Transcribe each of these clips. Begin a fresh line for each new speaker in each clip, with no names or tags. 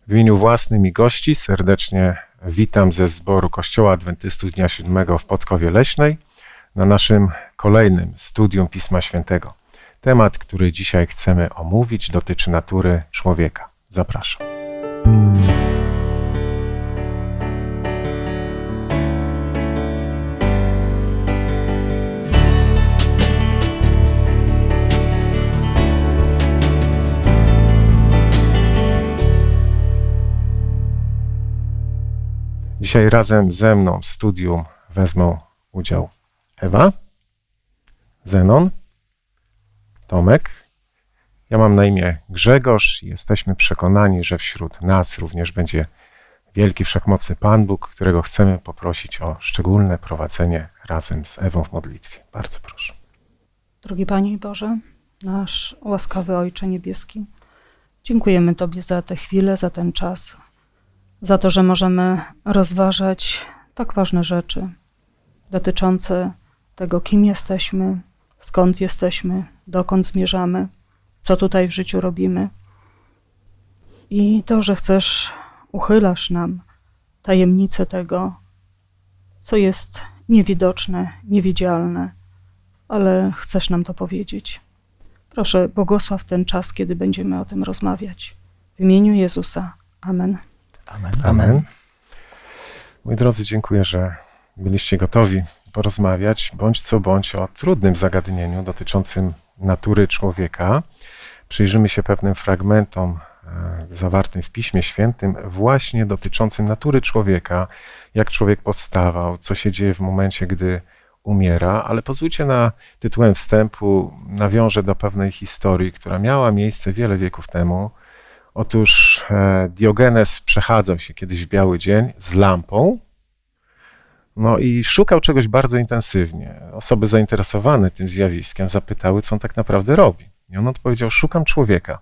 W imieniu własnym i gości serdecznie witam ze zboru Kościoła Adwentystów Dnia Siódmego w Podkowie Leśnej na naszym kolejnym studium Pisma Świętego. Temat, który dzisiaj chcemy omówić, dotyczy natury człowieka. Zapraszam. Dzisiaj razem ze mną w studium wezmą udział Ewa, Zenon, Tomek. Ja mam na imię Grzegorz i jesteśmy przekonani, że wśród nas również będzie wielki, wszechmocny Pan Bóg, którego chcemy poprosić o szczególne prowadzenie razem z Ewą w modlitwie. Bardzo proszę.
Drogi Panie Boże, nasz łaskawy Ojcze Niebieski, dziękujemy Tobie za tę chwilę, za ten czas, za to, że możemy rozważać tak ważne rzeczy dotyczące tego, kim jesteśmy, skąd jesteśmy, dokąd zmierzamy, co tutaj w życiu robimy. I to, że uchylasz nam tajemnicę tego, co jest niewidoczne, niewidzialne, ale chcesz nam to powiedzieć. Proszę, błogosław ten czas, kiedy będziemy o tym rozmawiać. W imieniu Jezusa. Amen.
Amen. Amen. Moi drodzy, dziękuję, że byliście gotowi porozmawiać, bądź co bądź, o trudnym zagadnieniu dotyczącym natury człowieka. Przyjrzymy się pewnym fragmentom zawartym w Piśmie Świętym, właśnie dotyczącym natury człowieka, jak człowiek powstawał, co się dzieje w momencie, gdy umiera, ale pozwólcie, na tytułem wstępu nawiążę do pewnej historii, która miała miejsce wiele wieków temu. Otóż Diogenes przechadzał się kiedyś w biały dzień z lampą, no i szukał czegoś bardzo intensywnie. Osoby zainteresowane tym zjawiskiem zapytały, co on tak naprawdę robi. I on odpowiedział: szukam człowieka.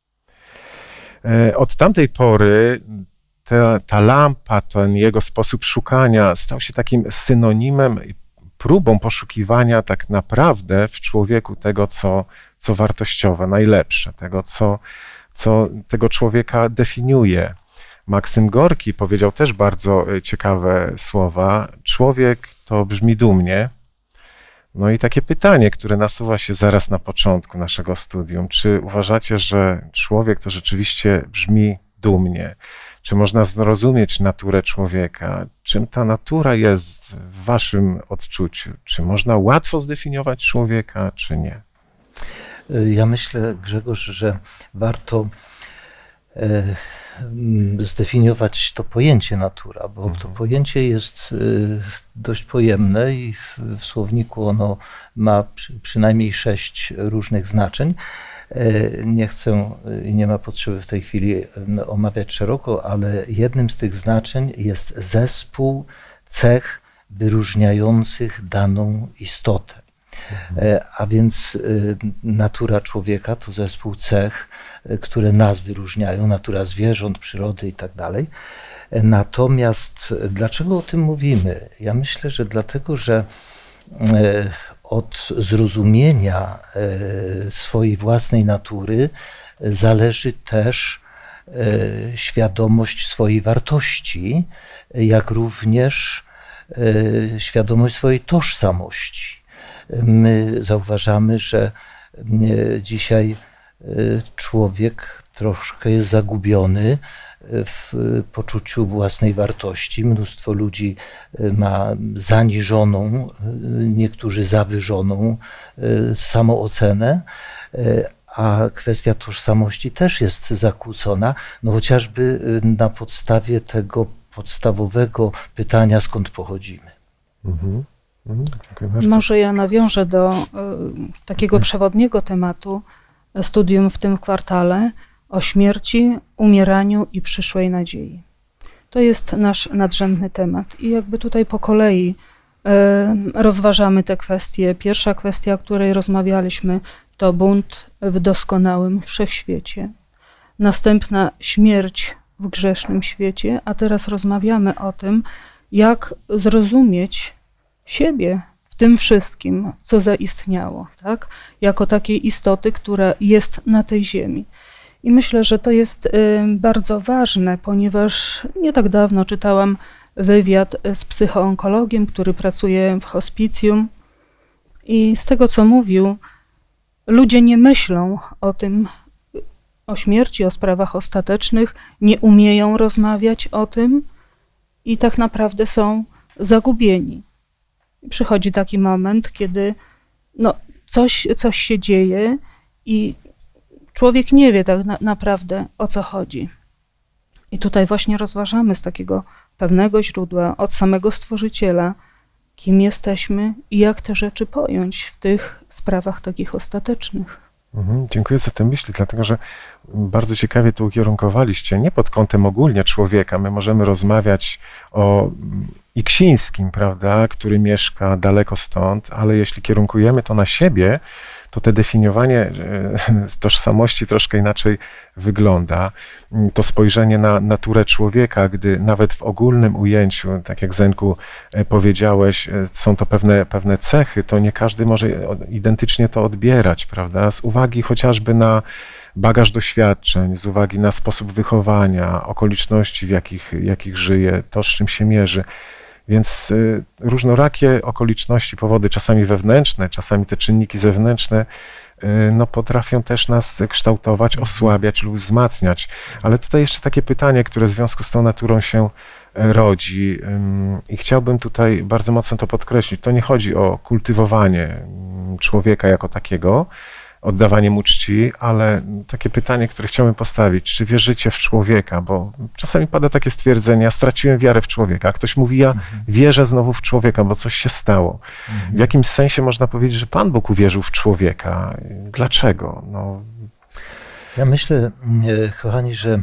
Od tamtej pory ta lampa, ten jego sposób szukania stał się takim synonimem, próbą poszukiwania tak naprawdę w człowieku tego, co wartościowe, najlepsze, tego, co tego człowieka definiuje. Maksym Gorki powiedział też bardzo ciekawe słowa. Człowiek to brzmi dumnie. No i takie pytanie, które nasuwa się zaraz na początku naszego studium. Czy uważacie, że człowiek to rzeczywiście brzmi dumnie? Czy można zrozumieć naturę człowieka? Czym ta natura jest w waszym odczuciu? Czy można łatwo zdefiniować człowieka, czy nie?
Ja myślę, Grzegorz, że warto zdefiniować to pojęcie natura, bo to pojęcie jest dość pojemne i w słowniku ono ma przynajmniej 6 różnych znaczeń. Nie chcę i nie ma potrzeby w tej chwili omawiać szeroko, ale jednym z tych znaczeń jest zespół cech wyróżniających daną istotę. A więc natura człowieka to zespół cech, które nas wyróżniają, natura zwierząt, przyrody i tak dalej. Natomiast dlaczego o tym mówimy? Ja myślę, że dlatego, że od zrozumienia swojej własnej natury zależy też świadomość swojej wartości, jak również świadomość swojej tożsamości. My zauważamy, że dzisiaj człowiek troszkę jest zagubiony w poczuciu własnej wartości. Mnóstwo ludzi ma zaniżoną, niektórzy zawyżoną samoocenę, a kwestia tożsamości też jest zakłócona, no chociażby na podstawie tego podstawowego pytania, skąd pochodzimy.
Może ja nawiążę do takiego przewodniego tematu studium w tym kwartale o śmierci, umieraniu i przyszłej nadziei. To jest nasz nadrzędny temat i jakby tutaj po kolei rozważamy te kwestie. Pierwsza kwestia, o której rozmawialiśmy, to bunt w doskonałym wszechświecie. Następna śmierć w grzesznym świecie, a teraz rozmawiamy o tym, jak zrozumieć siebie w tym wszystkim, co zaistniało, tak? Jako takiej istoty, która jest na tej ziemi. I myślę, że to jest bardzo ważne, ponieważ nie tak dawno czytałam wywiad z psychoonkologiem, który pracuje w hospicjum i z tego, co mówił, ludzie nie myślą o tym, o śmierci, o sprawach ostatecznych, nie umieją rozmawiać o tym i tak naprawdę są zagubieni. Przychodzi taki moment, kiedy coś się dzieje i człowiek nie wie tak naprawdę, o co chodzi. I tutaj właśnie rozważamy z takiego pewnego źródła, od samego Stworzyciela, kim jesteśmy i jak te rzeczy pojąć w tych sprawach takich ostatecznych.
Dziękuję za tę myśl, dlatego że bardzo ciekawie to ukierunkowaliście, nie pod kątem ogólnie człowieka. My możemy rozmawiać o Iksińskim, prawda, który mieszka daleko stąd, ale jeśli kierunkujemy to na siebie, to te definiowanie tożsamości troszkę inaczej wygląda. To spojrzenie na naturę człowieka, gdy nawet w ogólnym ujęciu, tak jak Zenku powiedziałeś, są to pewne cechy, to nie każdy może identycznie to odbierać, prawda? Z uwagi chociażby na bagaż doświadczeń, z uwagi na sposób wychowania, okoliczności, w jakich żyje, to, z czym się mierzy. Więc różnorakie okoliczności, powody, czasami wewnętrzne, czasami te czynniki zewnętrzne, potrafią też nas kształtować, osłabiać lub wzmacniać. Ale tutaj jeszcze takie pytanie, które w związku z tą naturą się rodzi i chciałbym tutaj bardzo mocno to podkreślić. To nie chodzi o kultywowanie człowieka jako takiego, oddawanie mu czci, ale takie pytanie, które chciałbym postawić, czy wierzycie w człowieka, bo czasami pada takie stwierdzenie, ja straciłem wiarę w człowieka, a ktoś mówi, ja wierzę znowu w człowieka, bo coś się stało. W jakimś sensie można powiedzieć, że Pan Bóg uwierzył w człowieka. Dlaczego?
Ja myślę, kochani, że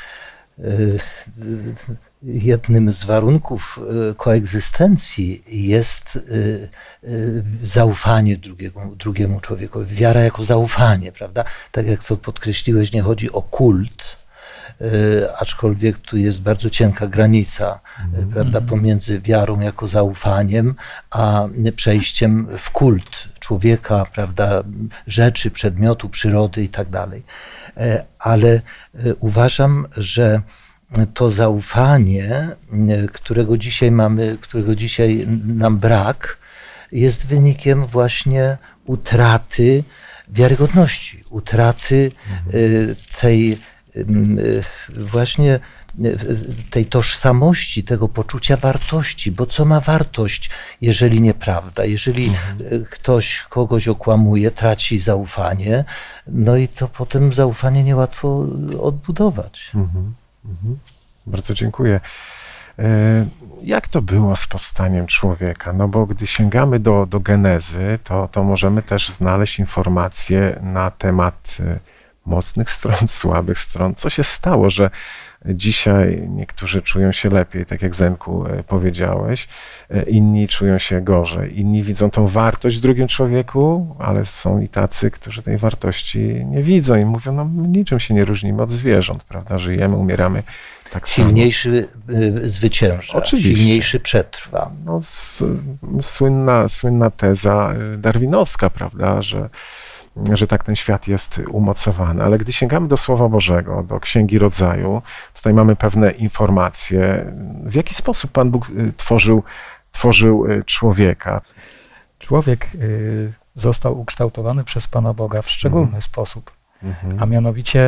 jednym z warunków koegzystencji jest zaufanie drugiemu człowiekowi, wiara jako zaufanie, prawda? Tak jak to podkreśliłeś, nie chodzi o kult, aczkolwiek tu jest bardzo cienka granica, prawda, pomiędzy wiarą jako zaufaniem, a przejściem w kult człowieka, prawda, rzeczy, przedmiotu, przyrody i tak dalej. Ale uważam, że to zaufanie, którego dzisiaj nam brak, jest wynikiem właśnie utraty wiarygodności, utraty tej właśnie tej tożsamości, tego poczucia wartości, bo co ma wartość, jeżeli nieprawda, jeżeli ktoś kogoś okłamuje, traci zaufanie, no i to potem zaufanie niełatwo odbudować.
Bardzo dziękuję. Jak to było z powstaniem człowieka? No bo gdy sięgamy do genezy, to możemy też znaleźć informacje na temat mocnych stron, słabych stron. Co się stało, że dzisiaj niektórzy czują się lepiej, tak jak Zenku powiedziałeś, inni czują się gorzej, inni widzą tą wartość w drugim człowieku, ale są i tacy, którzy tej wartości nie widzą i mówią, no my niczym się nie różnimy od zwierząt, prawda, żyjemy, umieramy tak samo.
Silniejszy zwycięża,
oczywiście.
Silniejszy przetrwa.
No, słynna teza darwinowska, prawda, że tak ten świat jest umocowany. Ale gdy sięgamy do Słowa Bożego, do Księgi Rodzaju, tutaj mamy pewne informacje, w jaki sposób Pan Bóg tworzył człowieka.
Człowiek został ukształtowany przez Pana Boga w szczególny sposób, a mianowicie,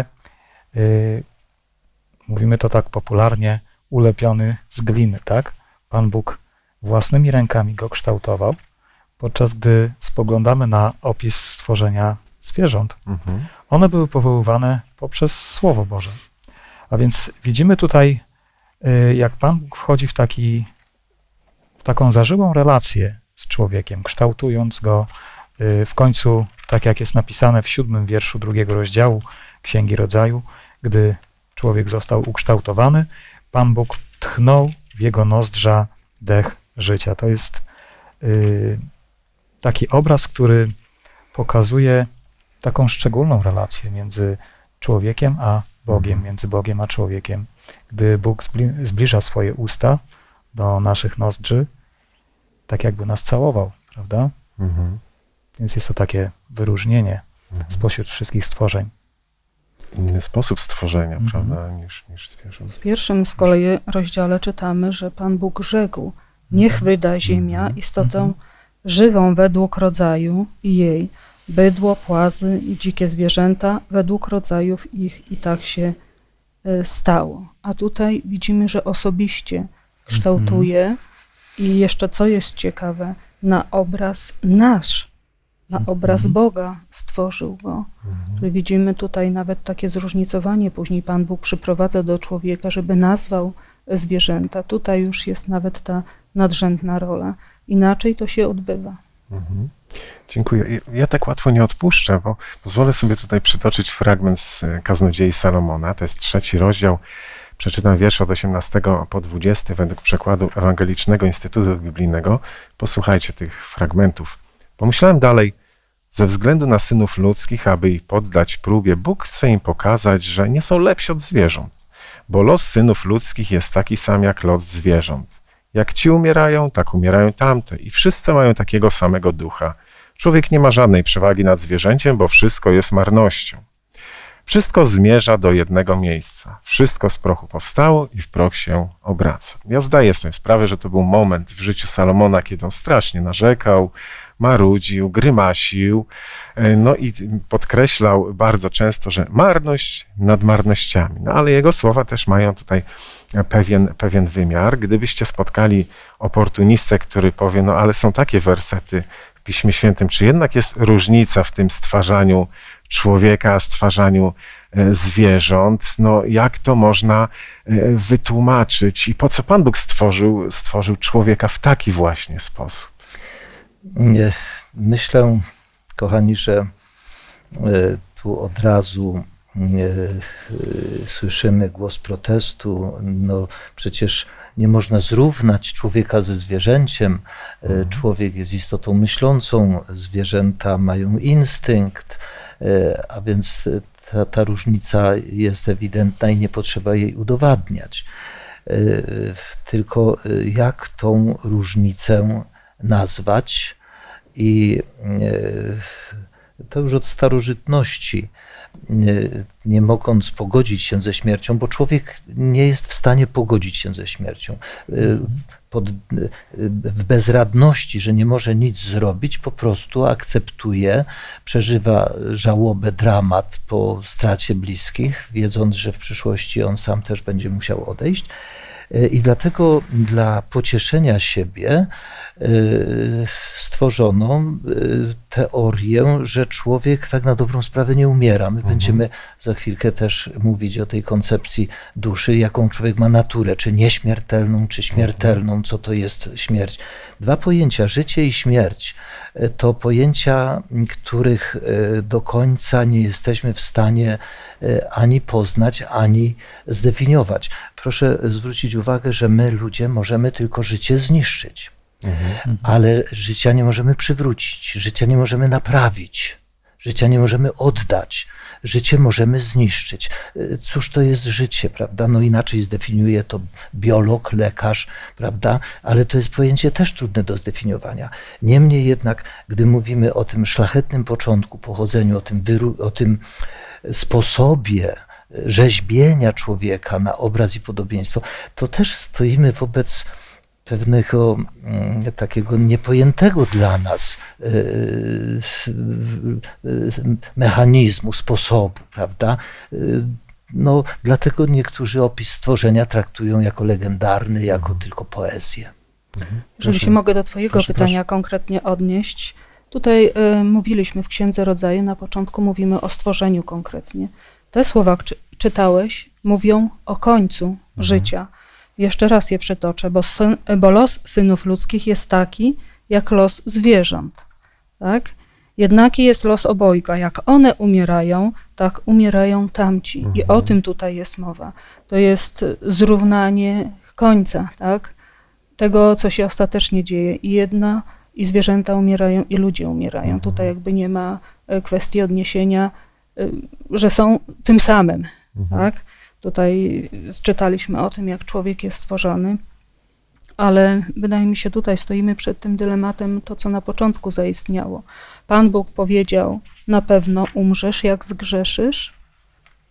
mówimy to tak popularnie, ulepiony z gliny, tak? Pan Bóg własnymi rękami go kształtował, podczas gdy spoglądamy na opis stworzenia zwierząt, one były powoływane poprzez Słowo Boże. A więc widzimy tutaj, jak Pan Bóg wchodzi w taką zażyłą relację z człowiekiem, kształtując go w końcu, tak jak jest napisane w 7 wierszu 2 rozdziału Księgi Rodzaju, gdy człowiek został ukształtowany, Pan Bóg tchnął w jego nozdrza dech życia. To jest taki obraz, który pokazuje taką szczególną relację między człowiekiem a Bogiem, między Bogiem a człowiekiem. Gdy Bóg zbliża swoje usta do naszych nozdrzy, tak jakby nas całował, prawda? Więc jest to takie wyróżnienie spośród wszystkich stworzeń.
inny sposób stworzenia, prawda, niż zwierząt.
W pierwszym z kolei rozdziale czytamy, że Pan Bóg rzekł: niech wyda ziemia istotę żywą według rodzaju i jej, bydło, płazy i dzikie zwierzęta według rodzajów ich, i tak się stało. A tutaj widzimy, że osobiście kształtuje i jeszcze co jest ciekawe, na obraz nasz, na obraz Boga stworzył go. Czyli widzimy tutaj nawet takie zróżnicowanie. Później Pan Bóg przyprowadza do człowieka, żeby nazwał zwierzęta. Tutaj już jest nawet ta nadrzędna rola. Inaczej to się odbywa.
Dziękuję. Ja tak łatwo nie odpuszczę, bo pozwolę sobie tutaj przytoczyć fragment z Kaznodziei Salomona. To jest 3 rozdział. Przeczytam wiersz od 18 po 20 według przekładu Ewangelicznego Instytutu Biblijnego. Posłuchajcie tych fragmentów. Pomyślałem dalej: ze względu na synów ludzkich, aby ich poddać próbie, Bóg chce im pokazać, że nie są lepsi od zwierząt, bo los synów ludzkich jest taki sam jak los zwierząt. Jak ci umierają, tak umierają tamte i wszyscy mają takiego samego ducha. Człowiek nie ma żadnej przewagi nad zwierzęciem, bo wszystko jest marnością. Wszystko zmierza do jednego miejsca. Wszystko z prochu powstało i w proch się obraca. Ja zdaję sobie sprawę, że to był moment w życiu Salomona, kiedy on strasznie narzekał, marudził, grymasił, no i podkreślał bardzo często, że marność nad marnościami. No ale jego słowa też mają tutaj pewien wymiar. Gdybyście spotkali oportunistę, który powie: no ale są takie wersety w Piśmie Świętym, czy jednak jest różnica w tym stwarzaniu człowieka, stwarzaniu zwierząt, no jak to można wytłumaczyć i po co Pan Bóg stworzył człowieka w taki właśnie sposób?
Myślę, kochani, że tu od razu słyszymy głos protestu. No przecież nie można zrównać człowieka ze zwierzęciem. Człowiek jest istotą myślącą, zwierzęta mają instynkt, a więc ta różnica jest ewidentna i nie potrzeba jej udowadniać. Tylko jak tą różnicę nazwać? I to już od starożytności, nie mogąc pogodzić się ze śmiercią, bo człowiek nie jest w stanie pogodzić się ze śmiercią. W bezradności, że nie może nic zrobić, po prostu akceptuje, przeżywa żałobę, dramat po stracie bliskich, wiedząc, że w przyszłości on sam też będzie musiał odejść. I dlatego dla pocieszenia siebie stworzono teorię, że człowiek tak na dobrą sprawę nie umiera. My będziemy za chwilkę też mówić o tej koncepcji duszy, jaką człowiek ma naturę, czy nieśmiertelną, czy śmiertelną, co to jest śmierć. Dwa pojęcia, życie i śmierć, to pojęcia, których do końca nie jesteśmy w stanie ani poznać, ani zdefiniować. Proszę zwrócić uwagę, że my, ludzie, możemy tylko życie zniszczyć, ale życia nie możemy przywrócić, życia nie możemy naprawić, życia nie możemy oddać, życie możemy zniszczyć. Cóż to jest życie, prawda? No inaczej zdefiniuje to biolog, lekarz, prawda? Ale to jest pojęcie też trudne do zdefiniowania. Niemniej jednak, gdy mówimy o tym szlachetnym początku, pochodzeniu, o tym sposobie rzeźbienia człowieka na obraz i podobieństwo, to też stoimy wobec pewnego takiego niepojętego dla nas mechanizmu, sposobu, prawda? No, dlatego niektórzy opis stworzenia traktują jako legendarny, jako tylko poezję.
Jeżeli się mogę do Twojego pytania konkretnie odnieść, tutaj mówiliśmy w Księdze Rodzaju, na początku mówimy o stworzeniu konkretnie. Te słowa czytałeś, mówią o końcu życia. Jeszcze raz je przytoczę, bo los synów ludzkich jest taki, jak los zwierząt. Tak? Jednaki jest los obojga. Jak one umierają, tak umierają tamci. I o tym tutaj jest mowa. To jest zrównanie końca, tak? Tego, co się ostatecznie dzieje. I zwierzęta umierają, i ludzie umierają. Tutaj jakby nie ma kwestii odniesienia, że są tym samym. Tak? Tutaj czytaliśmy o tym, jak człowiek jest stworzony, ale wydaje mi się, tutaj stoimy przed tym dylematem, to co na początku zaistniało. Pan Bóg powiedział: na pewno umrzesz, jak zgrzeszysz,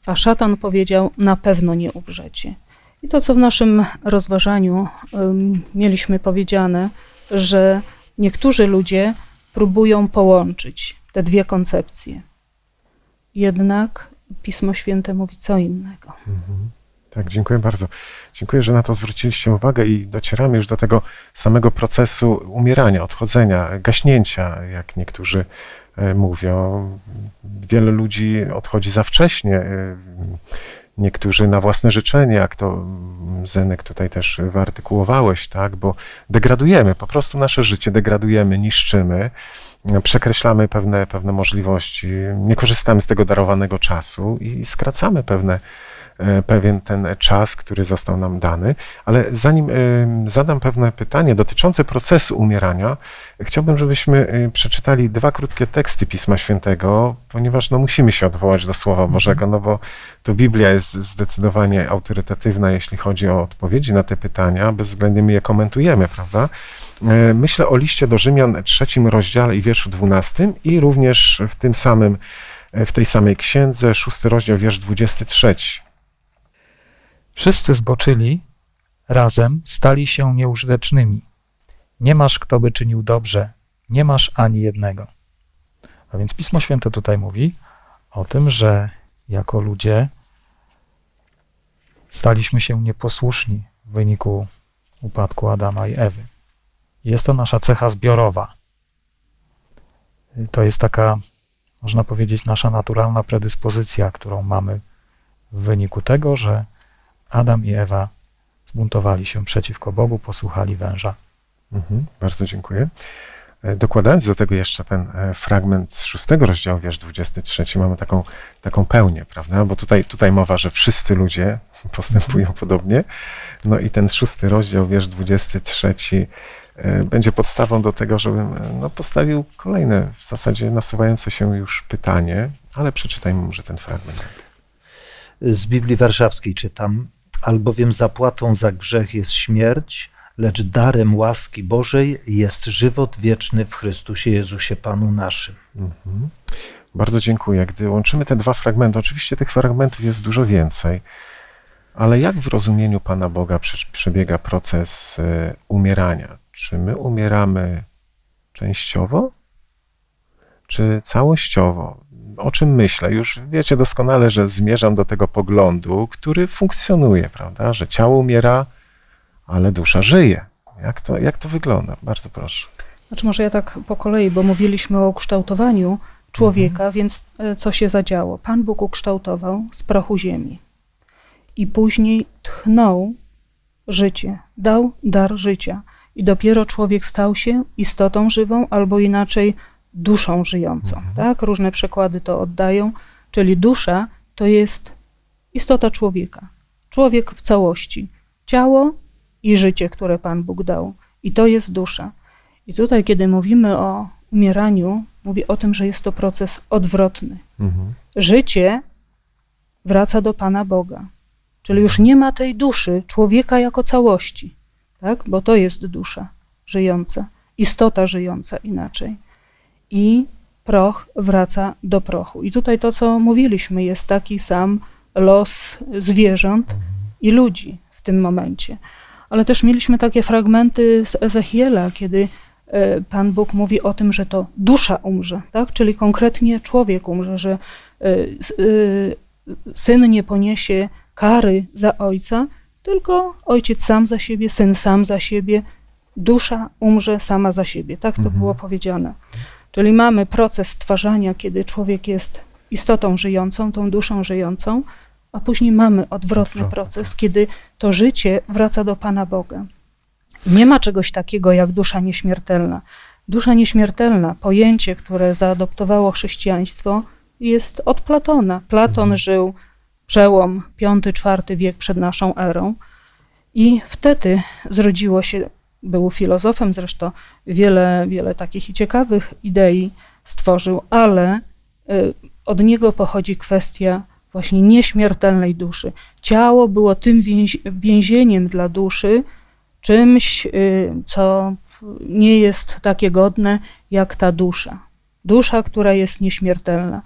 A szatan powiedział, na pewno nie umrzecie. I to, co w naszym rozważaniu mieliśmy powiedziane, że niektórzy ludzie próbują połączyć te dwie koncepcje. Jednak Pismo Święte mówi co innego.
Tak, dziękuję bardzo. Dziękuję, że na to zwróciliście uwagę i docieramy już do tego samego procesu umierania, odchodzenia, gaśnięcia, jak niektórzy mówią. Wiele ludzi odchodzi za wcześnie, niektórzy na własne życzenie, jak to Zenek tutaj też wyartykułowałeś, tak, bo degradujemy, po prostu nasze życie degradujemy, niszczymy, przekreślamy pewne możliwości, nie korzystamy z tego darowanego czasu i skracamy pewien ten czas, który został nam dany. Ale zanim zadam pewne pytanie dotyczące procesu umierania, chciałbym, żebyśmy przeczytali 2 krótkie teksty Pisma Świętego, ponieważ musimy się odwołać do Słowa Bożego, bo to Biblia jest zdecydowanie autorytatywna, jeśli chodzi o odpowiedzi na te pytania, bezwzględnie my je komentujemy, prawda? Myślę o liście do Rzymian 3 rozdziale i wierszu 12 i również w tej samej księdze 6 rozdział, wiersz 23.
Wszyscy zboczyli, razem stali się nieużytecznymi. Nie masz, kto by czynił dobrze, nie masz ani jednego. A więc Pismo Święte tutaj mówi o tym, że jako ludzie staliśmy się nieposłuszni w wyniku upadku Adama i Ewy. Jest to nasza cecha zbiorowa. To jest taka, można powiedzieć, nasza naturalna predyspozycja, którą mamy w wyniku tego, że Adam i Ewa zbuntowali się przeciwko Bogu, posłuchali węża.
Bardzo dziękuję. Dokładając do tego jeszcze ten fragment z 6 rozdziału, wiersz 23, mamy taką pełnię, prawda? Bo tutaj mowa, że wszyscy ludzie postępują podobnie. No i ten 6 rozdział, wiersz 23 będzie podstawą do tego, żebym postawił kolejne, w zasadzie nasuwające się już pytanie, ale przeczytajmy może ten fragment.
Z Biblii Warszawskiej czytam: albowiem zapłatą za grzech jest śmierć, lecz darem łaski Bożej jest żywot wieczny w Chrystusie Jezusie Panu naszym.
Bardzo dziękuję. Gdy łączymy te 2 fragmenty, oczywiście tych fragmentów jest dużo więcej, ale jak w rozumieniu Pana Boga przebiega proces umierania? Czy my umieramy częściowo, czy całościowo? O czym myślę? Już wiecie doskonale, że zmierzam do tego poglądu, który funkcjonuje, prawda? Że ciało umiera, ale dusza żyje. Jak to wygląda? Bardzo proszę.
Znaczy może ja tak po kolei, bo mówiliśmy o ukształtowaniu człowieka, więc co się zadziało? Pan Bóg ukształtował z prochu ziemi i później tchnął życie, dał dar życia i dopiero człowiek stał się istotą żywą, albo inaczej duszą żyjącą. Tak? Różne przekłady to oddają, czyli dusza to jest istota człowieka. Człowiek w całości. Ciało i życie, które Pan Bóg dał. I to jest dusza. I tutaj, kiedy mówimy o umieraniu, mówi o tym, że jest to proces odwrotny. Życie wraca do Pana Boga. Czyli już nie ma tej duszy, człowieka jako całości. Tak? Bo to jest dusza żyjąca. Istota żyjąca inaczej. I proch wraca do prochu. I tutaj to, co mówiliśmy, jest taki sam los zwierząt i ludzi w tym momencie. Ale też mieliśmy takie fragmenty z Ezechiela, kiedy Pan Bóg mówi o tym, że to dusza umrze, tak? Czyli konkretnie człowiek umrze, że syn nie poniesie kary za ojca, tylko ojciec sam za siebie, syn sam za siebie, dusza umrze sama za siebie. Tak to było powiedziane. Czyli mamy proces stwarzania, kiedy człowiek jest istotą żyjącą, tą duszą żyjącą, a później mamy odwrotny proces, kiedy to życie wraca do Pana Boga. Nie ma czegoś takiego jak dusza nieśmiertelna. Dusza nieśmiertelna, pojęcie, które zaadoptowało chrześcijaństwo, jest od Platona. Platon żył przełom V-IV wiek przed naszą erą i wtedy zrodziło się, był filozofem zresztą, wiele takich i ciekawych idei stworzył, ale od niego pochodzi kwestia właśnie nieśmiertelnej duszy. Ciało było tym więzieniem dla duszy, czymś, co nie jest takie godne jak ta dusza. Dusza, która jest nieśmiertelna.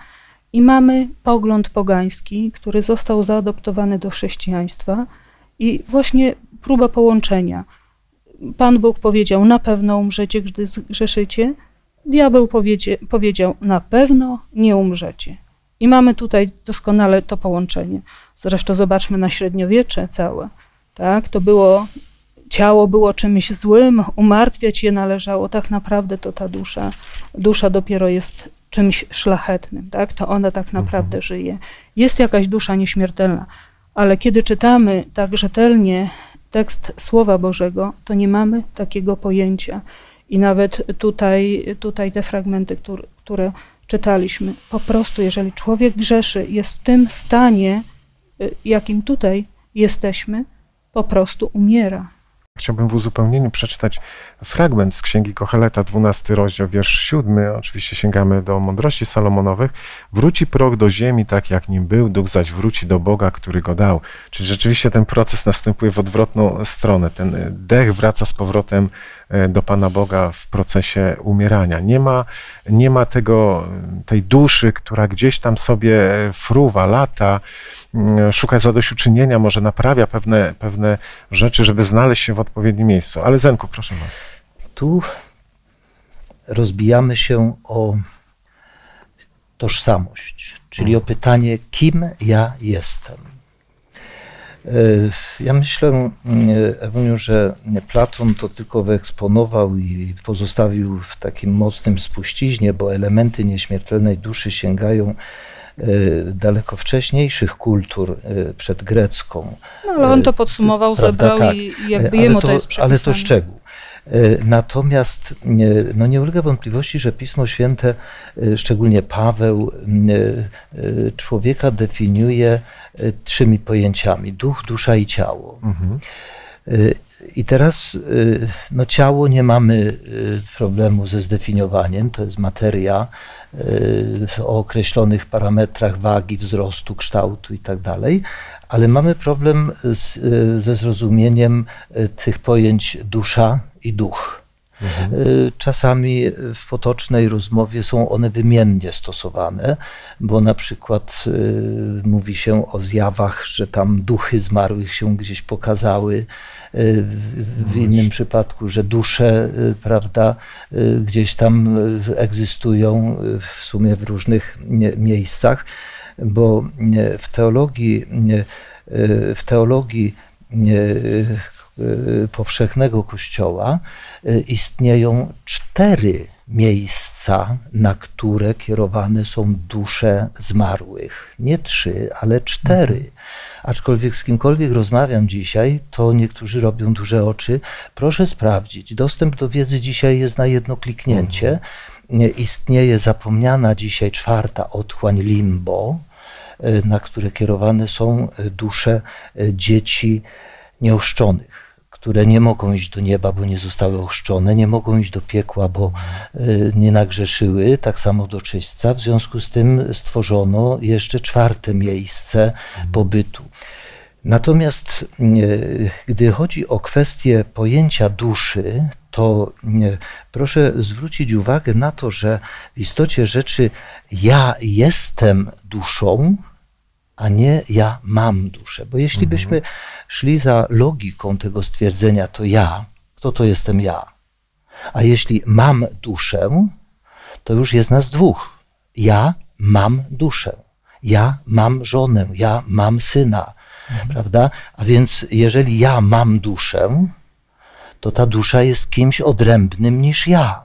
I mamy pogląd pogański, który został zaadoptowany do chrześcijaństwa i właśnie próba połączenia. Pan Bóg powiedział, na pewno umrzecie, gdy zgrzeszycie. Diabeł powiedział, na pewno nie umrzecie. I mamy tutaj doskonale to połączenie. Zresztą zobaczmy na średniowiecze całe. Tak? To było, ciało było czymś złym, umartwiać je należało. Tak naprawdę to ta dusza dopiero jest czymś szlachetnym. Tak? To ona tak naprawdę żyje. Jest jakaś dusza nieśmiertelna, ale kiedy czytamy tak rzetelnie tekst Słowa Bożego, to nie mamy takiego pojęcia. I nawet tutaj te fragmenty, które czytaliśmy, po prostu jeżeli człowiek grzeszy, jest w tym stanie, jakim tutaj jesteśmy, po prostu umiera.
Chciałbym w uzupełnieniu przeczytać fragment z Księgi Koheleta, 12 rozdział, wiersz 7. Oczywiście sięgamy do mądrości Salomonowych. Wróci prorok do ziemi tak, jak nim był, duch zaś wróci do Boga, który go dał. Czyli rzeczywiście ten proces następuje w odwrotną stronę. Ten dech wraca z powrotem do Pana Boga w procesie umierania. Nie ma tej duszy, która gdzieś tam sobie fruwa, lata, szuka zadośćuczynienia, może naprawia pewne rzeczy, żeby znaleźć się w odpowiednim miejscu. Ale Zenku, proszę bardzo.
Tu rozbijamy się o tożsamość, czyli o pytanie, kim ja jestem. Ja myślę, Ewuniu, że Platon to tylko wyeksponował i pozostawił w takim mocnym spuściźnie, bo elementy nieśmiertelnej duszy sięgają daleko wcześniejszych kultur przedgrecką.
No, ale on to podsumował, zebrał tak. I jakby jemu to jest przypisane.
Ale to szczegół. Natomiast no nie ulega wątpliwości, że Pismo Święte, szczególnie Paweł, człowieka definiuje 3 pojęciami: duch, dusza i ciało. I teraz no ciało nie mamy problemu ze zdefiniowaniem, to jest materia o określonych parametrach wagi, wzrostu, kształtu i tak dalej, ale mamy problem ze zrozumieniem tych pojęć dusza i duch. Czasami w potocznej rozmowie są one wymiennie stosowane, bo na przykład mówi się o zjawach, że tam duchy zmarłych się gdzieś pokazały, w innym przypadku, że dusze, prawda, gdzieś tam egzystują w sumie w różnych miejscach, bo w teologii powszechnego Kościoła istnieją 4 miejsca, na które kierowane są dusze zmarłych. Nie 3, ale 4. Aczkolwiek z kimkolwiek rozmawiam dzisiaj, to niektórzy robią duże oczy. Proszę sprawdzić, dostęp do wiedzy dzisiaj jest na jedno kliknięcie. Istnieje zapomniana dzisiaj 4. otchłań limbo, na które kierowane są dusze dzieci nieoszczonych, które nie mogą iść do nieba, bo nie zostały ochrzczone, nie mogą iść do piekła, bo nie nagrzeszyły, tak samo do czyśćca. W związku z tym stworzono jeszcze 4. miejsce pobytu. Natomiast gdy chodzi o kwestię pojęcia duszy, to proszę zwrócić uwagę na to, że w istocie rzeczy ja jestem duszą, a nie ja mam duszę. Bo jeśli byśmy szli za logiką tego stwierdzenia, to ja, kto to jestem ja? A jeśli mam duszę, to już jest nas 2. Ja mam duszę, ja mam żonę, ja mam syna, prawda? A więc jeżeli ja mam duszę, to ta dusza jest kimś odrębnym niż ja.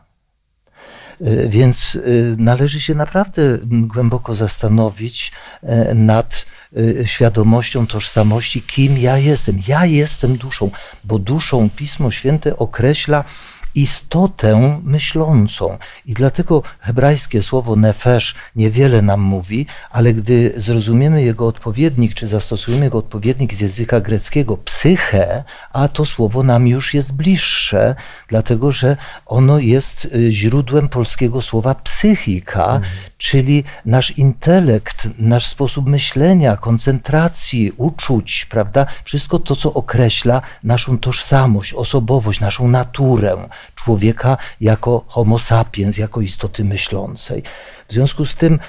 Więc należy się naprawdę głęboko zastanowić nad świadomością tożsamości, kim ja jestem. Ja jestem duszą, bo duszą Pismo Święte określa istotę myślącą. I dlatego hebrajskie słowo nefesh niewiele nam mówi, ale gdy zrozumiemy jego odpowiednik, czy zastosujemy jego odpowiednik z języka greckiego, psyche, a to słowo nam już jest bliższe, dlatego że ono jest źródłem polskiego słowa psychika, czyli nasz intelekt, nasz sposób myślenia, koncentracji, uczuć, prawda? Wszystko to, co określa naszą tożsamość, osobowość, naszą naturę. człowieka jako homo sapiens, jako istoty myślącej. W związku z tym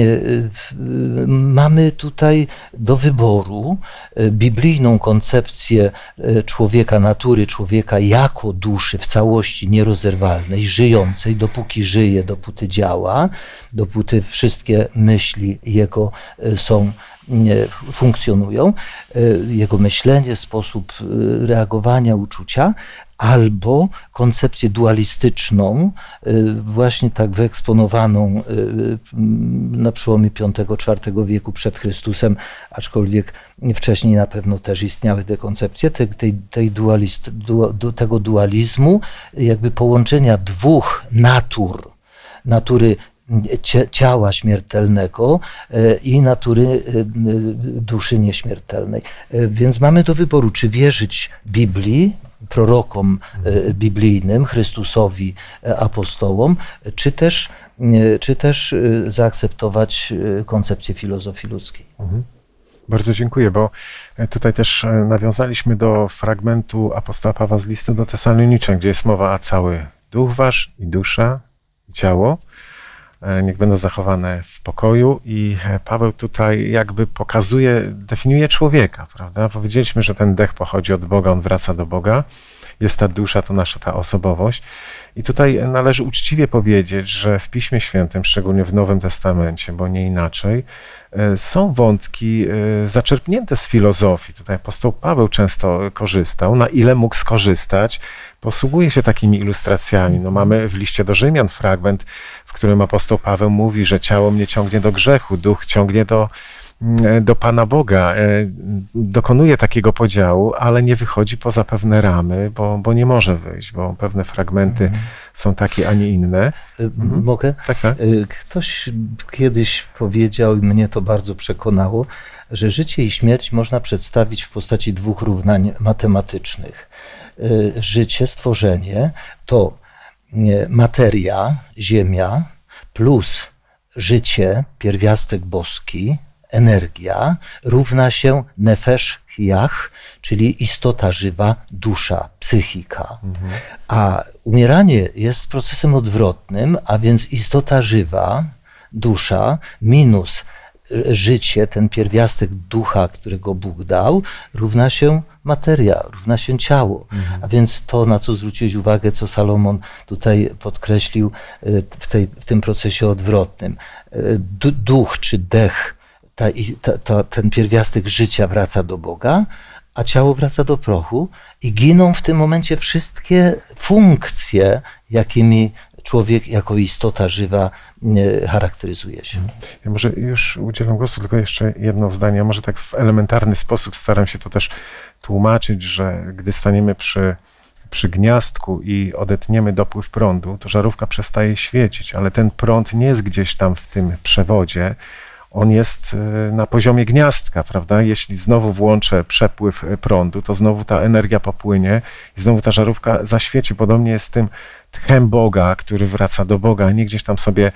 mamy tutaj do wyboru biblijną koncepcję człowieka, natury człowieka jako duszy w całości nierozerwalnej, żyjącej, dopóki żyje, dopóty działa, dopóty wszystkie myśli jego funkcjonują, jego myślenie, sposób reagowania, uczucia, albo koncepcję dualistyczną, właśnie tak wyeksponowaną na przełomie V-IV wieku przed Chrystusem, aczkolwiek wcześniej na pewno też istniały te koncepcje, tego dualizmu, jakby połączenia dwóch natur, natury ciała śmiertelnego i natury duszy nieśmiertelnej. Więc mamy do wyboru, czy wierzyć Biblii, prorokom biblijnym, Chrystusowi, apostołom, czy też zaakceptować koncepcję filozofii ludzkiej.
Bardzo dziękuję, bo tutaj też nawiązaliśmy do fragmentu apostoła Pawła z listu do Tesaloniczan, gdzie jest mowa, a cały duch wasz i dusza i ciało niech będą zachowane w pokoju, i Paweł tutaj jakby definiuje człowieka, prawda? Powiedzieliśmy, że ten dech pochodzi od Boga, on wraca do Boga, jest ta dusza, to nasza ta osobowość, i tutaj należy uczciwie powiedzieć, że w Piśmie Świętym, szczególnie w Nowym Testamencie, bo nie inaczej, są wątki zaczerpnięte z filozofii. Tutaj apostoł Paweł często korzystał, na ile mógł skorzystać, posługuje się takimi ilustracjami. No, mamy w liście do Rzymian fragment, w którym apostoł Paweł mówi, że ciało mnie ciągnie do grzechu, duch ciągnie do Pana Boga. Dokonuje takiego podziału, ale nie wychodzi poza pewne ramy, bo nie może wyjść, bo pewne fragmenty są takie, a nie inne.
Mogę?
Tak.
Ktoś kiedyś powiedział, i mnie to bardzo przekonało, że życie i śmierć można przedstawić w postaci dwóch równań matematycznych. Życie, stworzenie to materia, ziemia, plus życie, pierwiastek boski, energia, równa się nefesh hiach, czyli istota żywa, dusza, psychika. A umieranie jest procesem odwrotnym, a więc istota żywa, dusza, minus życie, ten pierwiastek ducha, którego Bóg dał, równa się materia, równa się ciało. A więc to, na co zwróciłeś uwagę, co Salomon tutaj podkreślił w tym procesie odwrotnym. Duch czy dech, ten pierwiastek życia wraca do Boga, a ciało wraca do prochu, i giną w tym momencie wszystkie funkcje, jakimi człowiek jako istota żywa charakteryzuje się.
Ja może już udzielam głosu, tylko jeszcze jedno zdanie. Może tak w elementarny sposób staram się to też tłumaczyć, że gdy staniemy przy gniazdku i odetniemy dopływ prądu, to żarówka przestaje świecić, ale ten prąd nie jest gdzieś tam w tym przewodzie, on jest na poziomie gniazdka, prawda? Jeśli znowu włączę przepływ prądu, to znowu ta energia popłynie i znowu ta żarówka zaświeci. Podobnie jest z tym tchem Boga, który wraca do Boga, a nie gdzieś tam sobie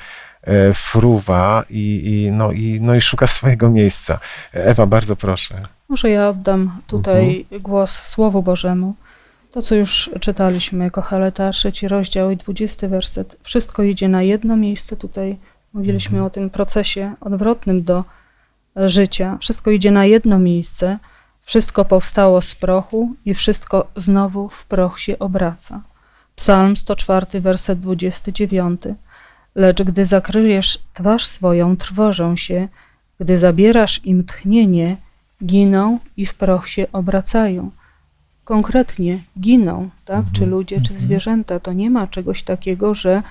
fruwa i szuka swojego miejsca. Ewa, bardzo proszę.
Może ja oddam tutaj głos Słowu Bożemu. To, co już czytaliśmy, Koheleta, 3 rozdział i 20 werset. Wszystko idzie na jedno miejsce. Tutaj mówiliśmy o tym procesie odwrotnym do życia. Wszystko idzie na jedno miejsce. Wszystko powstało z prochu i wszystko znowu w proch się obraca. Psalm 104, werset 29. Lecz gdy zakryjesz twarz swoją, trwożą się. Gdy zabierasz im tchnienie, giną i w proch się obracają. Konkretnie giną, tak? Czy ludzie, czy zwierzęta. To nie ma czegoś takiego, że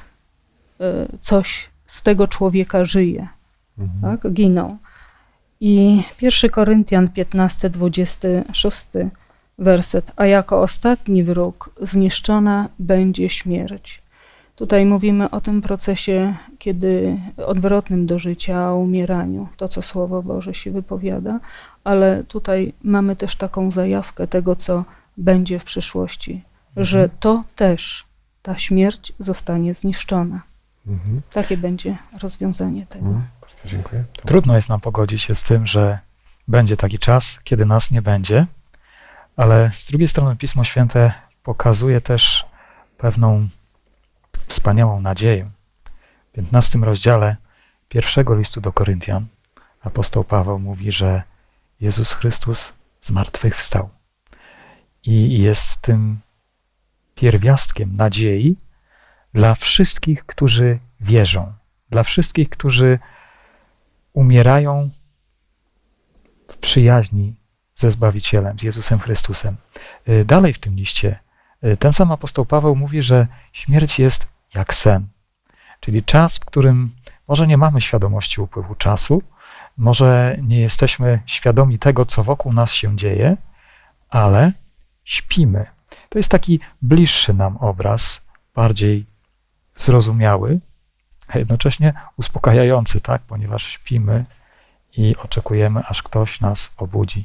coś z tego człowieka żyje. Tak? Giną. I 1 Koryntian 15, 26 werset. A jako ostatni wróg zniszczona będzie śmierć. Tutaj mówimy o tym procesie, kiedy odwrotnym do życia, o umieraniu, to co Słowo Boże się wypowiada, ale tutaj mamy też taką zajawkę tego, co będzie w przyszłości, że to też, ta śmierć zostanie zniszczona. Takie będzie rozwiązanie tego.
Bardzo dziękuję.
Trudno jest nam pogodzić się z tym, że będzie taki czas, kiedy nas nie będzie, ale z drugiej strony Pismo Święte pokazuje też pewną wspaniałą nadzieję. W 15 rozdziale pierwszego listu do Koryntian apostoł Paweł mówi, że Jezus Chrystus zmartwychwstał i jest tym pierwiastkiem nadziei dla wszystkich, którzy wierzą, dla wszystkich, którzy umierają w przyjaźni ze Zbawicielem, z Jezusem Chrystusem. Dalej w tym liście ten sam apostoł Paweł mówi, że śmierć jest jak sen, czyli czas, w którym może nie mamy świadomości upływu czasu, może nie jesteśmy świadomi tego, co wokół nas się dzieje, ale śpimy. To jest taki bliższy nam obraz, bardziej zrozumiały, a jednocześnie uspokajający, tak? Ponieważ śpimy i oczekujemy, aż ktoś nas obudzi.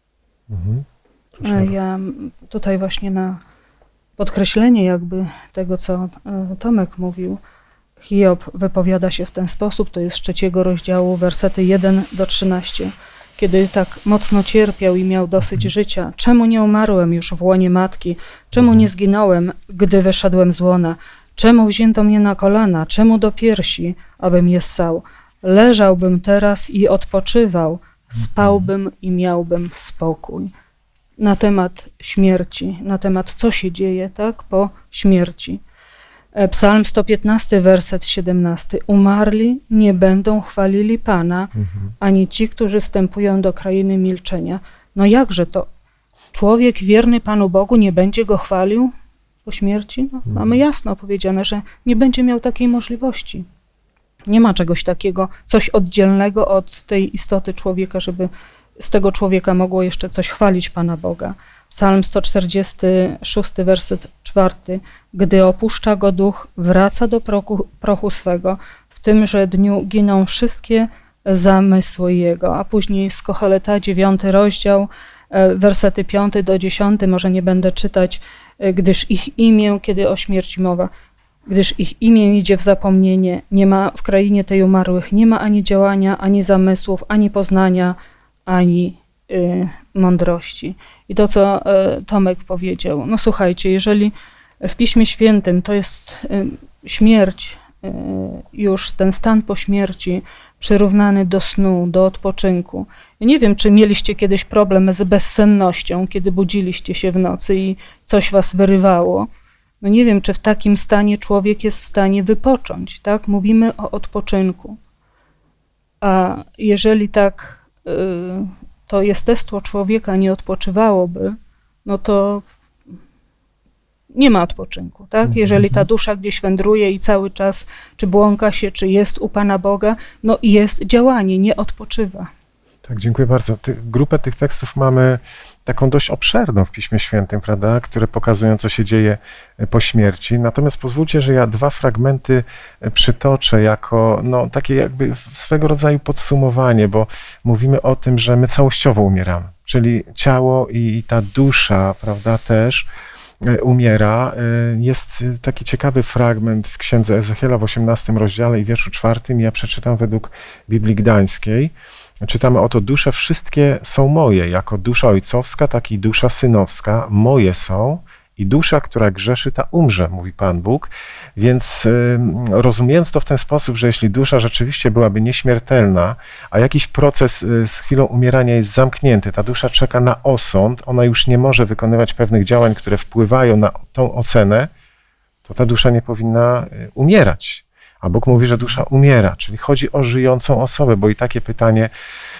Ja tutaj właśnie na podkreślenie jakby tego, co Tomek mówił, Hiob wypowiada się w ten sposób, to jest z 3 rozdziału, wersety 1-13. Kiedy tak mocno cierpiał i miał dosyć życia, czemu nie umarłem już w łonie matki? Czemu nie zginąłem, gdy wyszedłem z łona? Czemu wzięto mnie na kolana? Czemu do piersi, abym je ssał? Leżałbym teraz i odpoczywał, spałbym i miałbym spokój. Na temat śmierci, na temat co się dzieje, tak, po śmierci. Psalm 115, werset 17. Umarli nie będą chwalili Pana, ani ci, którzy wstępują do krainy milczenia. No jakże to? Człowiek wierny Panu Bogu nie będzie Go chwalił po śmierci? No, mamy jasno powiedziane, że nie będzie miał takiej możliwości. Nie ma czegoś takiego, coś oddzielnego od tej istoty człowieka, żeby z tego człowieka mogło jeszcze coś chwalić Pana Boga. Psalm 146, werset 4. Gdy opuszcza go duch, wraca do prochu swego. W tymże dniu giną wszystkie zamysły jego. A później z Koheleta, 9 rozdział, wersety 5-10. Może nie będę czytać, gdyż ich imię, kiedy o śmierci mowa, gdyż ich imię idzie w zapomnienie. Nie ma w krainie tej umarłych, nie ma ani działania, ani zamysłów, ani poznania, ani mądrości. I to, co Tomek powiedział, no słuchajcie, jeżeli w Piśmie Świętym to jest śmierć, już ten stan po śmierci przyrównany do snu, do odpoczynku. Ja nie wiem, czy mieliście kiedyś problem z bezsennością, kiedy budziliście się w nocy i coś was wyrywało. No nie wiem, czy w takim stanie człowiek jest w stanie wypocząć, tak? Mówimy o odpoczynku. A jeżeli tak to jestestwo człowieka nie odpoczywałoby, no to nie ma odpoczynku, tak? Jeżeli ta dusza gdzieś wędruje i cały czas czy błąka się, czy jest u Pana Boga, no i jest działanie, nie odpoczywa.
Tak, dziękuję bardzo. Grupę tych tekstów mamy taką dość obszerną w Piśmie Świętym, prawda, które pokazują, co się dzieje po śmierci. Natomiast pozwólcie, że ja 2 fragmenty przytoczę jako takie jakby swego rodzaju podsumowanie, bo mówimy o tym, że my całościowo umieramy, czyli ciało i ta dusza, prawda, też umiera. Jest taki ciekawy fragment w księdze Ezechiela w 18 rozdziale i wierszu 4. Ja przeczytam według Biblii Gdańskiej. Czytamy oto: dusze wszystkie są moje, jako dusza ojcowska, tak i dusza synowska moje są i dusza, która grzeszy, ta umrze, mówi Pan Bóg. Więc rozumiejąc to w ten sposób, że jeśli dusza rzeczywiście byłaby nieśmiertelna, a jakiś proces z chwilą umierania jest zamknięty, ta dusza czeka na osąd, ona już nie może wykonywać pewnych działań, które wpływają na tą ocenę, to ta dusza nie powinna umierać. A Bóg mówi, że dusza umiera, czyli chodzi o żyjącą osobę, bo i takie pytanie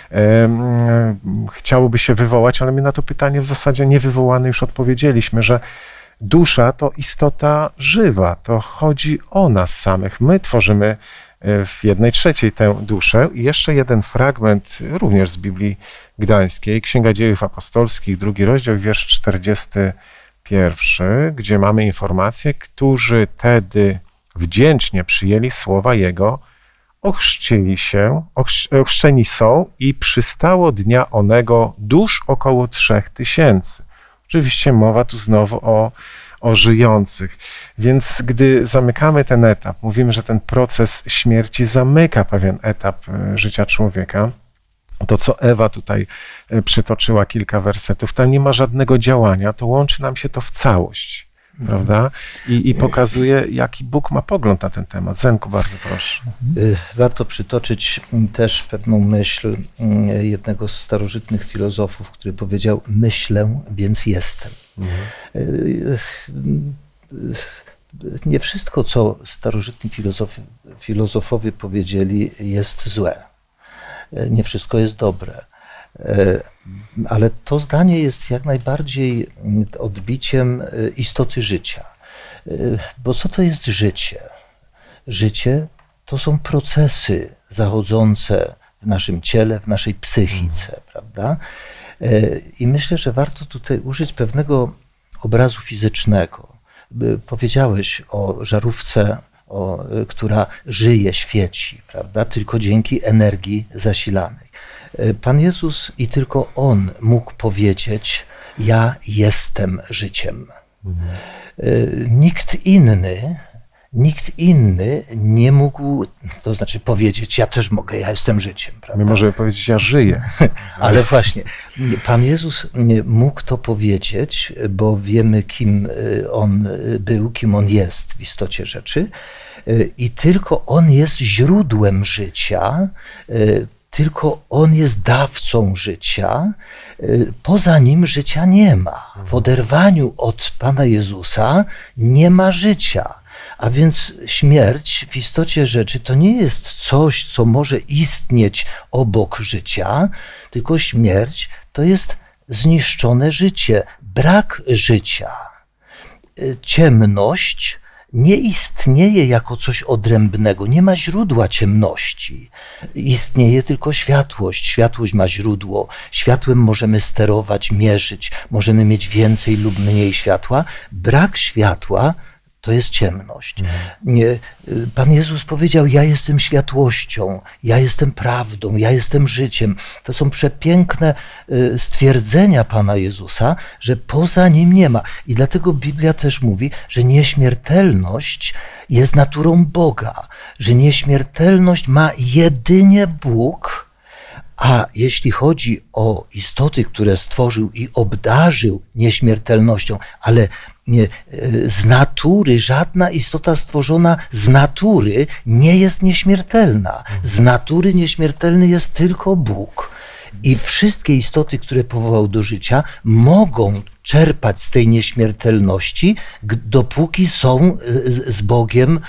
chciałoby się wywołać, ale my na to pytanie w zasadzie niewywołane już odpowiedzieliśmy, że dusza to istota żywa, to chodzi o nas samych. My tworzymy w 1/3 tę duszę. I jeszcze jeden fragment, również z Biblii Gdańskiej, Księga Dziejów Apostolskich, 2 rozdział, wiersz 41, gdzie mamy informację, którzy tedy wdzięcznie przyjęli słowa Jego, ochrzczeni są i przystało dnia onego dusz około 3000. Oczywiście mowa tu znowu o żyjących. Więc gdy zamykamy ten etap, mówimy, że ten proces śmierci zamyka pewien etap życia człowieka, to co Ewa tutaj przytoczyła kilka wersetów, tam nie ma żadnego działania, to łączy nam się to w całość. prawda? I pokazuje, jaki Bóg ma pogląd na ten temat. Zenku, bardzo proszę.
Warto przytoczyć też pewną myśl jednego z starożytnych filozofów, który powiedział: myślę, więc jestem. Nie wszystko, co starożytni filozofowie powiedzieli, jest złe. Nie wszystko jest dobre. Ale to zdanie jest jak najbardziej odbiciem istoty życia. Bo co to jest życie? Życie to są procesy zachodzące w naszym ciele, w naszej psychice, prawda? I myślę, że warto tutaj użyć pewnego obrazu fizycznego. Powiedziałeś o żarówce, która żyje, świeci, prawda? Tylko dzięki energii zasilanej. Pan Jezus i tylko On mógł powiedzieć: ja jestem życiem. Nikt inny nie mógł, to znaczy powiedzieć: ja też mogę, ja jestem życiem. Prawda?
My możemy powiedzieć: ja żyję.
Ale właśnie, Pan Jezus mógł to powiedzieć, bo wiemy, kim On był, kim On jest w istocie rzeczy. I tylko On jest źródłem życia, tylko On jest dawcą życia, poza Nim życia nie ma. W oderwaniu od Pana Jezusa nie ma życia. A więc śmierć w istocie rzeczy to nie jest coś, co może istnieć obok życia, tylko śmierć to jest zniszczone życie, brak życia. Ciemność nie istnieje jako coś odrębnego, nie ma źródła ciemności. Istnieje tylko światłość. Światłość ma źródło. Światłem możemy sterować, mierzyć, możemy mieć więcej lub mniej światła. Brak światła to jest ciemność. Pan Jezus powiedział: ja jestem światłością, ja jestem prawdą, ja jestem życiem. To są przepiękne stwierdzenia Pana Jezusa, że poza Nim nie ma. I dlatego Biblia też mówi, że nieśmiertelność jest naturą Boga, że nieśmiertelność ma jedynie Bóg. A jeśli chodzi o istoty, które stworzył i obdarzył nieśmiertelnością, ale z natury, żadna istota stworzona z natury nie jest nieśmiertelna. Z natury nieśmiertelny jest tylko Bóg. I wszystkie istoty, które powołał do życia, mogą czerpać z tej nieśmiertelności, dopóki są z Bogiem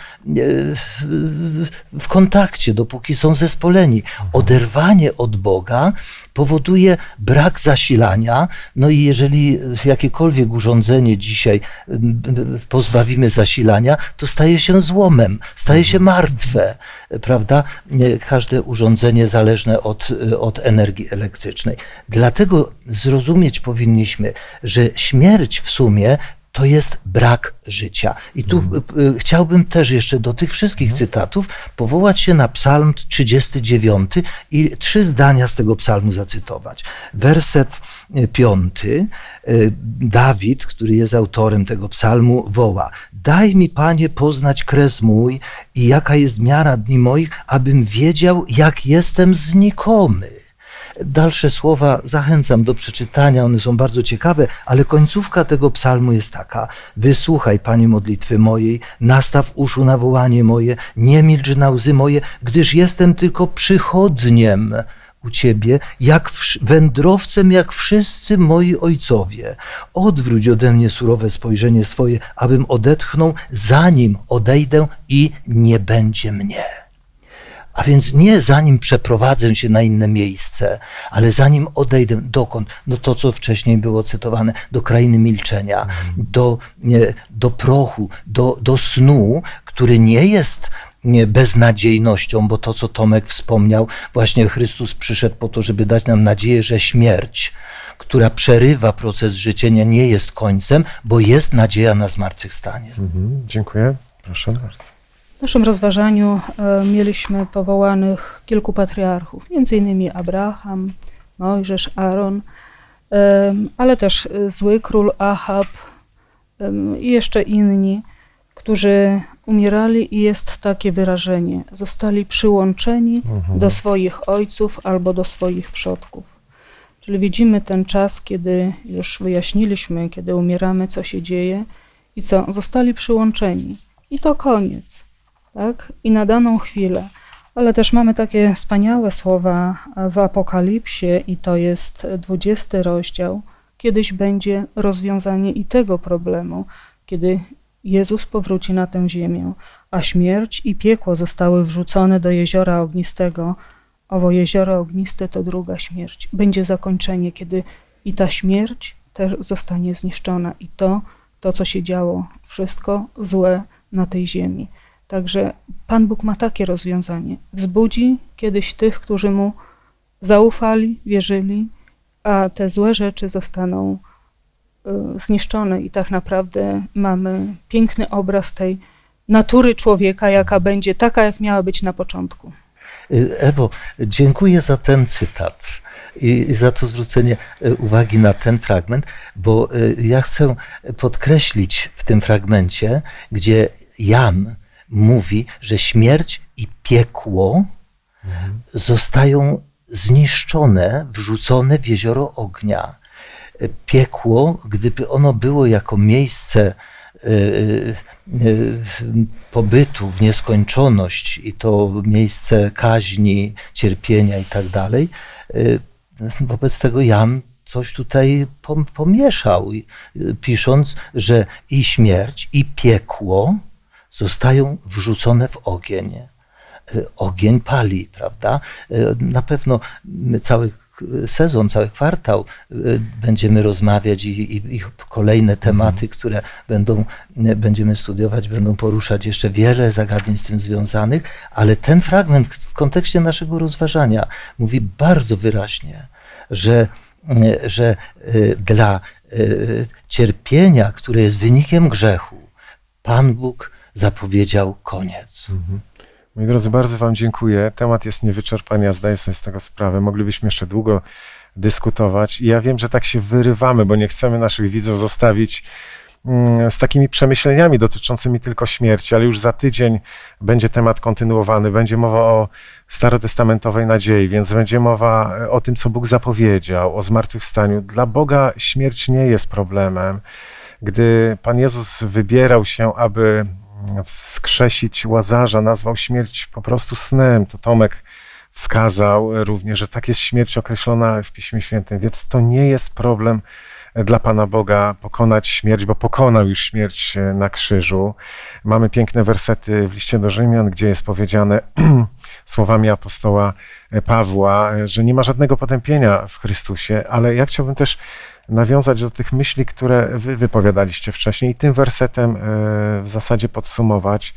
w kontakcie, dopóki są zespoleni. Oderwanie od Boga powoduje brak zasilania. No i jeżeli jakiekolwiek urządzenie dzisiaj pozbawimy zasilania, to staje się złomem, staje się martwe, prawda? Każde urządzenie zależne od energii elektrycznej. Dlatego zrozumieć powinniśmy, że śmierć w sumie to jest brak życia. I tu chciałbym też jeszcze do tych wszystkich cytatów powołać się na Psalm 39 i 3 zdania z tego psalmu zacytować. Werset 5. Dawid, który jest autorem tego psalmu, woła: daj mi, Panie, poznać kres mój i jaka jest miara dni moich, abym wiedział, jak jestem znikomy. Dalsze słowa zachęcam do przeczytania, one są bardzo ciekawe, ale końcówka tego psalmu jest taka: wysłuchaj, Panie, modlitwy mojej, nastaw uszu na wołanie moje, nie milcz na łzy moje, gdyż jestem tylko przychodniem u Ciebie, jak wędrowcem, jak wszyscy moi ojcowie. Odwróć ode mnie surowe spojrzenie swoje, abym odetchnął, zanim odejdę i nie będzie mnie. A więc nie zanim przeprowadzę się na inne miejsce, ale zanim odejdę. Dokąd? No to, co wcześniej było cytowane, do krainy milczenia, do prochu, do snu, który nie jest beznadziejnością, bo to, co Tomek wspomniał, właśnie Chrystus przyszedł po to, żeby dać nam nadzieję, że śmierć, która przerywa proces życia, nie jest końcem, bo jest nadzieja na zmartwychwstanie.
Dziękuję. Proszę bardzo.
W naszym rozważaniu mieliśmy powołanych kilku patriarchów, między innymi Abraham, Mojżesz, Aaron, ale też zły król Achab i jeszcze inni, którzy umierali, i jest takie wyrażenie: zostali przyłączeni do swoich ojców albo do swoich przodków. Czyli widzimy ten czas, kiedy już wyjaśniliśmy, kiedy umieramy, co się dzieje, I co? Zostali przyłączeni. I to koniec, tak? I na daną chwilę. Ale też mamy takie wspaniałe słowa w Apokalipsie i to jest 20 rozdział. Kiedyś będzie rozwiązanie i tego problemu, kiedy Jezus powróci na tę ziemię, a śmierć i piekło zostały wrzucone do jeziora ognistego. Owo jezioro ogniste to druga śmierć. Będzie zakończenie, kiedy i ta śmierć też zostanie zniszczona i to, co się działo, wszystko złe na tej ziemi. Także Pan Bóg ma takie rozwiązanie. Wzbudzi kiedyś tych, którzy Mu zaufali, wierzyli, a te złe rzeczy zostaną zniszczone i tak naprawdę mamy piękny obraz tej natury człowieka, jaka będzie taka, jak miała być na początku.
Ewo, dziękuję za ten cytat i za to zwrócenie uwagi na ten fragment, bo ja chcę podkreślić w tym fragmencie, gdzie Jan mówi, że śmierć i piekło zostają zniszczone, wrzucone w jezioro ognia. Piekło, gdyby ono było jako miejsce pobytu w nieskończoność i to miejsce kaźni, cierpienia i tak dalej, wobec tego Jan coś tutaj pomieszał, pisząc, że i śmierć, i piekło zostają wrzucone w ogień. Ogień pali, prawda? Na pewno cały sezon, cały kwartał będziemy rozmawiać i kolejne tematy, które będziemy studiować, będą poruszać jeszcze wiele zagadnień z tym związanych, ale ten fragment w kontekście naszego rozważania mówi bardzo wyraźnie, że dla cierpienia, które jest wynikiem grzechu, Pan Bóg zapowiedział koniec.
Moi drodzy, bardzo Wam dziękuję. Temat jest niewyczerpany, ja zdaję sobie z tego sprawę. Moglibyśmy jeszcze długo dyskutować i ja wiem, że tak się wyrywamy, bo nie chcemy naszych widzów zostawić z takimi przemyśleniami dotyczącymi tylko śmierci, ale już za tydzień będzie temat kontynuowany, będzie mowa o starotestamentowej nadziei, więc będzie mowa o tym, co Bóg zapowiedział, o zmartwychwstaniu. Dla Boga śmierć nie jest problemem. Gdy Pan Jezus wybierał się, aby wskrzesić Łazarza, nazwał śmierć po prostu snem. To Tomek wskazał również, że tak jest śmierć określona w Piśmie Świętym, więc to nie jest problem dla Pana Boga pokonać śmierć, bo pokonał już śmierć na krzyżu. Mamy piękne wersety w liście do Rzymian, gdzie jest powiedziane słowami apostoła Pawła, że nie ma żadnego potępienia w Chrystusie, ale ja chciałbym też nawiązać do tych myśli, które wy wypowiadaliście wcześniej i tym wersetem w zasadzie podsumować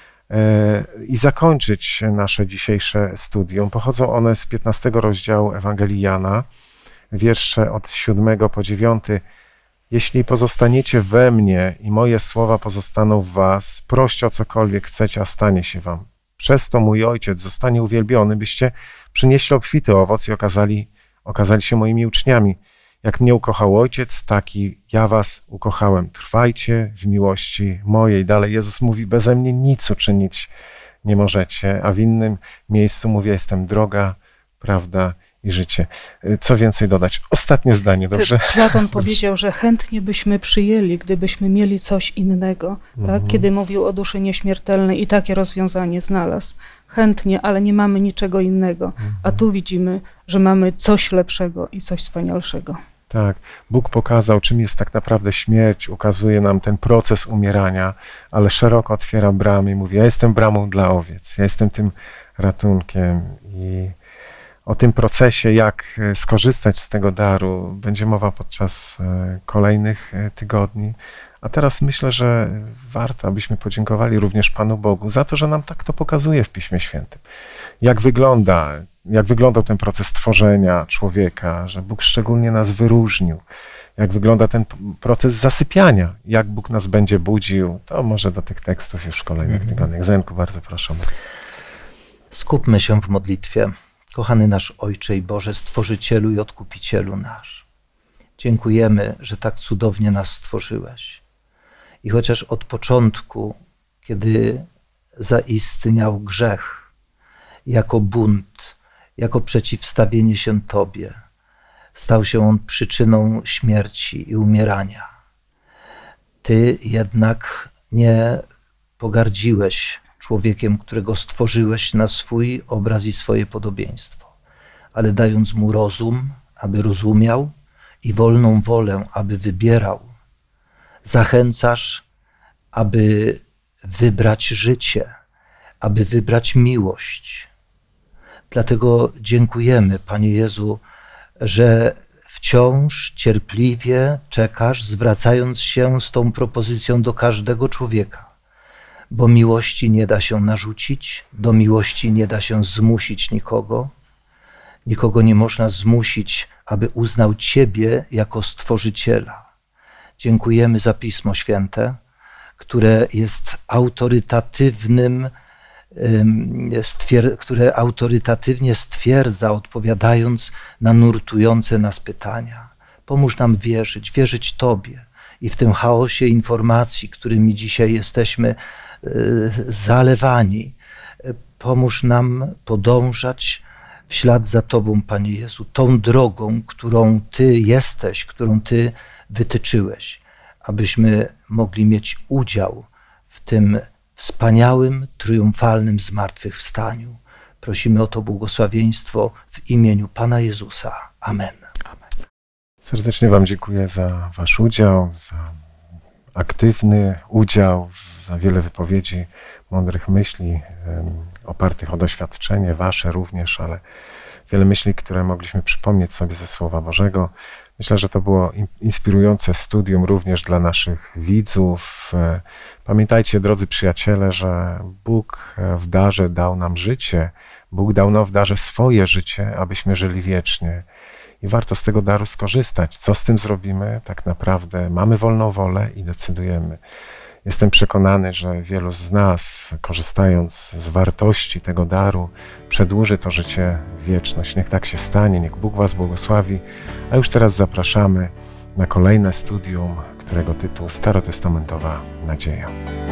i zakończyć nasze dzisiejsze studium. Pochodzą one z 15 rozdziału Ewangelii Jana, wiersze od 7 po 9. Jeśli pozostaniecie we mnie i moje słowa pozostaną w was, proście o cokolwiek chcecie, a stanie się wam. Przez to mój Ojciec zostanie uwielbiony, byście przynieśli obfity owoc i okazali się moimi uczniami. Jak mnie ukochał Ojciec, taki ja was ukochałem. Trwajcie w miłości mojej. Dalej Jezus mówi, beze mnie nic uczynić nie możecie, a w innym miejscu mówi, jestem droga, prawda i życie. Co więcej dodać? Ostatnie zdanie, dobrze?
Platon powiedział, że chętnie byśmy przyjęli, gdybyśmy mieli coś innego, tak? Kiedy mówił o duszy nieśmiertelnej i takie rozwiązanie znalazł. Chętnie, ale nie mamy niczego innego. A tu widzimy, że mamy coś lepszego i coś wspanialszego.
Tak, Bóg pokazał, czym jest tak naprawdę śmierć, ukazuje nam ten proces umierania, ale szeroko otwiera bramy i mówi, ja jestem bramą dla owiec, ja jestem tym ratunkiem i o tym procesie, jak skorzystać z tego daru, będzie mowa podczas kolejnych tygodni. A teraz myślę, że warto, abyśmy podziękowali również Panu Bogu za to, że nam tak to pokazuje w Piśmie Świętym. Jak wyglądał ten proces tworzenia człowieka, że Bóg szczególnie nas wyróżnił. Jak wygląda ten proces zasypiania, jak Bóg nas będzie budził. To może do tych tekstów już w kolejnych tygodniach. Zenku, bardzo proszę.
Skupmy się w modlitwie. Kochany nasz Ojcze i Boże, Stworzycielu i Odkupicielu nasz. Dziękujemy, że tak cudownie nas stworzyłeś. I chociaż od początku, kiedy zaistniał grzech, jako bunt, jako przeciwstawienie się Tobie, stał się on przyczyną śmierci i umierania. Ty jednak nie pogardziłeś człowiekiem, którego stworzyłeś na swój obraz i swoje podobieństwo, ale dając mu rozum, aby rozumiał, i wolną wolę, aby wybierał, zachęcasz, aby wybrać życie, aby wybrać miłość. Dlatego dziękujemy, Panie Jezu, że wciąż cierpliwie czekasz, zwracając się z tą propozycją do każdego człowieka, bo miłości nie da się narzucić, do miłości nie da się zmusić nikogo. Nikogo nie można zmusić, aby uznał Ciebie jako Stworzyciela. Dziękujemy za Pismo Święte, które jest które autorytatywnie stwierdza, odpowiadając na nurtujące nas pytania. Pomóż nam wierzyć Tobie i w tym chaosie informacji, którymi dzisiaj jesteśmy zalewani, pomóż nam podążać w ślad za Tobą, Panie Jezu, tą drogą, którą Ty jesteś, którą Ty wytyczyłeś, abyśmy mogli mieć udział w tym wspaniałym, triumfalnym zmartwychwstaniu. Prosimy o to błogosławieństwo w imieniu Pana Jezusa. Amen.
Serdecznie Wam dziękuję za Wasz udział, za aktywny udział, za wiele wypowiedzi, mądrych myśli, opartych o doświadczenie Wasze również, ale wiele myśli, które mogliśmy przypomnieć sobie ze Słowa Bożego. Myślę, że to było inspirujące studium również dla naszych widzów. Pamiętajcie, drodzy przyjaciele, że Bóg w darze dał nam życie. Bóg dał nam w darze swoje życie, abyśmy żyli wiecznie. I warto z tego daru skorzystać. Co z tym zrobimy? Tak naprawdę mamy wolną wolę i decydujemy. Jestem przekonany, że wielu z nas, korzystając z wartości tego daru, przedłuży to życie w wieczność. Niech tak się stanie, niech Bóg Was błogosławi. A już teraz zapraszamy na kolejne studium, którego tytuł Starotestamentowa Nadzieja.